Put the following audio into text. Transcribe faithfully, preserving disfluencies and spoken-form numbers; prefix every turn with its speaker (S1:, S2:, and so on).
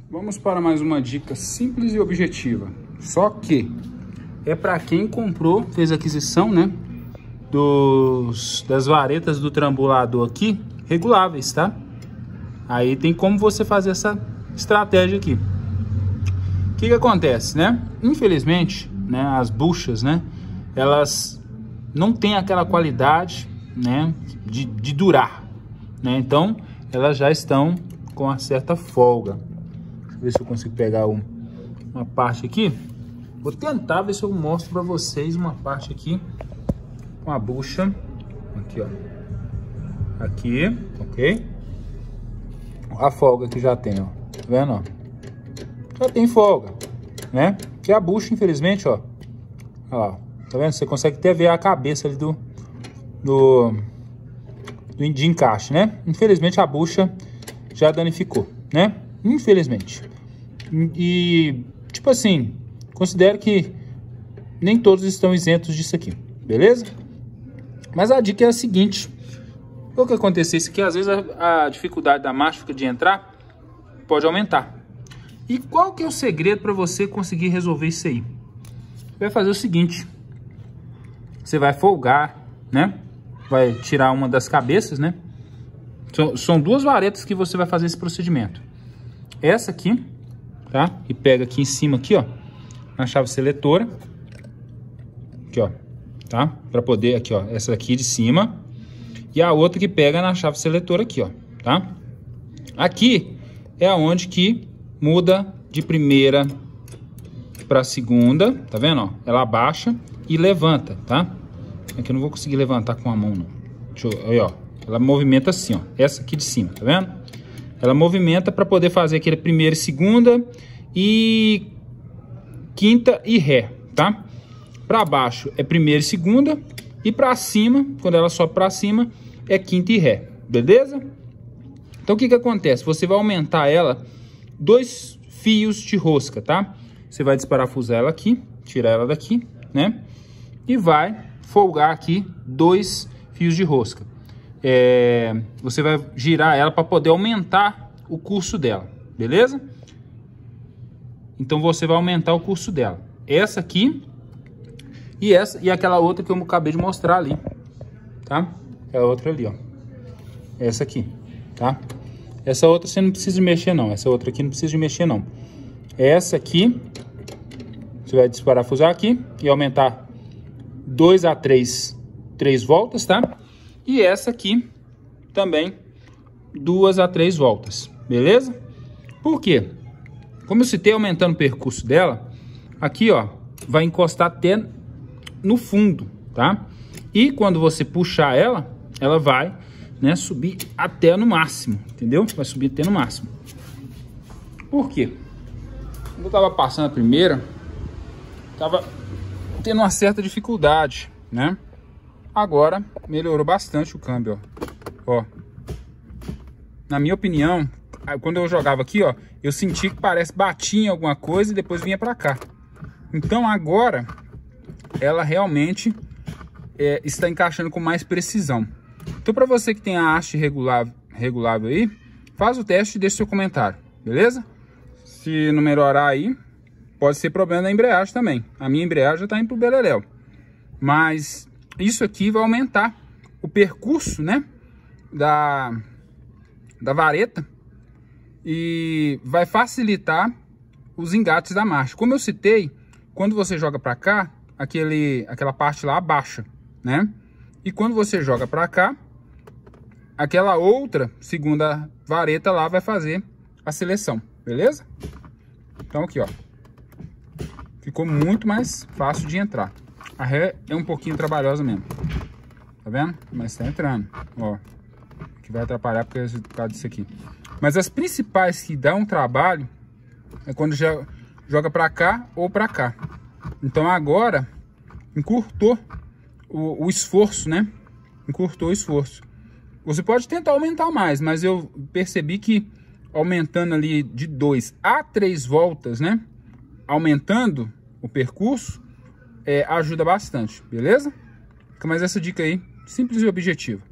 S1: Vamos para mais uma dica simples e objetiva. Só que é para quem comprou, fez aquisição, né? Dos, das varetas do trambulador aqui, reguláveis, tá? Aí tem como você fazer essa estratégia aqui. O que que acontece, né? Infelizmente, né? As buchas, né? Elas não têm aquela qualidade, né? De, de durar, né? Então, elas já estão com uma certa folga. Deixa eu ver se eu consigo pegar um, uma parte aqui. Vou tentar ver se eu mostro para vocês uma parte aqui com a bucha. Aqui, ó. Aqui, ok? A folga que já tem, ó. Tá vendo, ó? Já tem folga, né? Que a bucha, infelizmente, ó. Olha lá, tá vendo? Você consegue até ver a cabeça ali do, do, do de encaixe, né? Infelizmente a bucha já danificou, né? Infelizmente. E, tipo assim, considero que nem todos estão isentos disso aqui, beleza? Mas a dica é a seguinte: o que acontecesse que às vezes a, a dificuldade da marcha de entrar pode aumentar. E qual que é o segredo para você conseguir resolver isso aí? Você vai fazer o seguinte: você vai folgar, né? Vai tirar uma das cabeças, né? São, são duas varetas que você vai fazer esse procedimento. Essa aqui, tá? E pega aqui em cima aqui, ó, na chave seletora. Aqui, ó, tá? Para poder aqui, ó, essa aqui de cima. E a outra que pega na chave seletora aqui, ó, tá? Aqui é onde que muda de primeira para segunda, tá vendo, ó? Ela abaixa e levanta, tá? Aqui eu não vou conseguir levantar com a mão, não. Deixa eu, aí, ó. Ela movimenta assim, ó. Essa aqui de cima, tá vendo? Ela movimenta para poder fazer aquele primeira e segunda e quinta e ré, tá? Para baixo é primeira e segunda e para cima, quando ela sobe para cima, é quinta e ré, beleza? Então o que que acontece? Você vai aumentar ela dois fios de rosca, tá? Você vai desparafusar ela aqui, tirar ela daqui, né? E vai folgar aqui dois fios de rosca. É, você vai girar ela para poder aumentar o curso dela, beleza? Então você vai aumentar o curso dela. Essa aqui e essa e aquela outra que eu acabei de mostrar ali, tá? É a outra ali, ó. Essa aqui, tá? Essa outra você não precisa de mexer, não. Essa outra aqui não precisa de mexer, não. Essa aqui você vai desparafusar aqui e aumentar dois a três, três voltas, tá? E essa aqui também duas a três voltas, beleza? Por quê? Como eu citei, aumentando o percurso dela, aqui, ó, vai encostar até no fundo, tá? E quando você puxar ela, ela vai, né, subir até no máximo, entendeu? Vai subir até no máximo. Por quê? Quando eu tava passando a primeira, tava tendo uma certa dificuldade, né? Agora melhorou bastante o câmbio, ó. Ó. Na minha opinião, quando eu jogava aqui, ó, eu senti que parece batia em alguma coisa e depois vinha pra cá. Então agora ela realmente é, está encaixando com mais precisão. Então, para você que tem a haste regulável, regulável aí, faz o teste e deixa seu comentário, beleza? Se não melhorar aí, pode ser problema da embreagem também. A minha embreagem já está indo pro beleléu. Mas isso aqui vai aumentar o percurso, né, da, da vareta e vai facilitar os engates da marcha. Como eu citei, quando você joga para cá, aquele, aquela parte lá abaixa, né? E quando você joga para cá, aquela outra segunda vareta lá vai fazer a seleção, beleza? Então aqui, ó, ficou muito mais fácil de entrar. A ré é um pouquinho trabalhosa mesmo, tá vendo? Mas tá entrando, ó. Que vai atrapalhar por causa disso aqui. Mas as principais que dão trabalho é quando já joga pra cá ou pra cá. Então agora encurtou o, o esforço, né? Encurtou o esforço. Você pode tentar aumentar mais, mas eu percebi que aumentando ali de dois a três voltas, né? Aumentando o percurso, É, ajuda bastante, beleza? Mas essa dica aí, simples e objetiva.